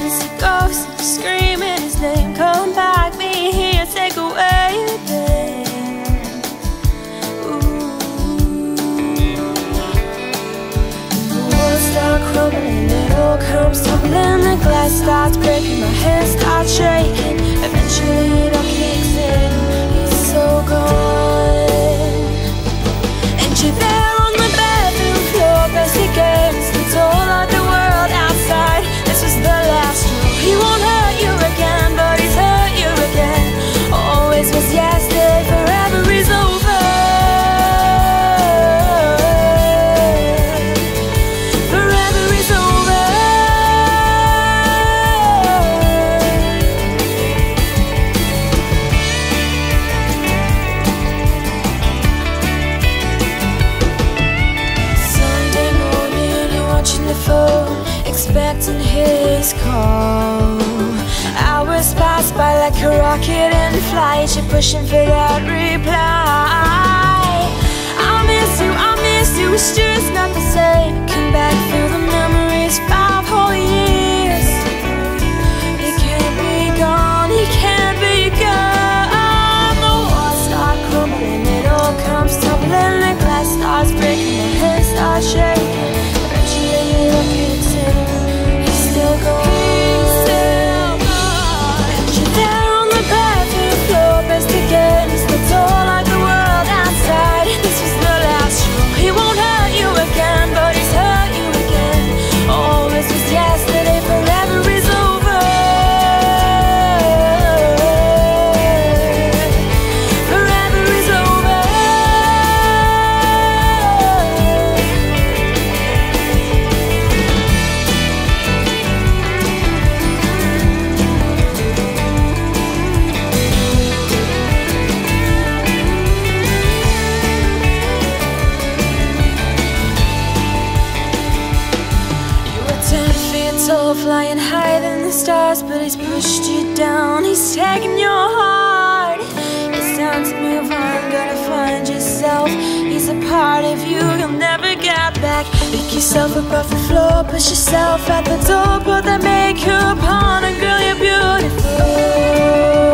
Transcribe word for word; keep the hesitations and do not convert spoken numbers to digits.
It's a ghost screaming his name. Come back, be here, take away the pain. Ooh. The walls start crumbling, it all comes tumbling. The glass starts breaking, my hands start shaking. Eventually it all kicks in, he's so gone. And you're there on the bathroom floor, pressed against the door like the world outside. This was the last straw. He won't hurt you again, but he's hurt you again. Always was yesterday, forever is over. Forever is over. Sunday morning, you're watching the phone, expecting his call. Hours pass by like a rocket in flight. You're pushing for that reply. I miss you, I miss you, it's just not the same. Come back through the memories, five whole years. He can't be gone, he can't be gone. The walls start crumbling, it all comes tumbling. The glass starts breaking, the hands start shaking. Eventually it all kicks in, he's still gone. He's still gone. And you're there on the bathroom floor, pressed against the door like the world outside. This was the last straw. He won't hurt you again, but he's hurt you again. Always was yesterday, forever is over. Forever is over. You were ten feet tall, flying higher than the stars, but he's pushed you down, he's taken your heart. It's time to move on, gotta find yourself. He's a part of you, you'll never get back. Pick yourself up off the floor, push yourself out the door, put that makeup on, and girl, you're beautiful.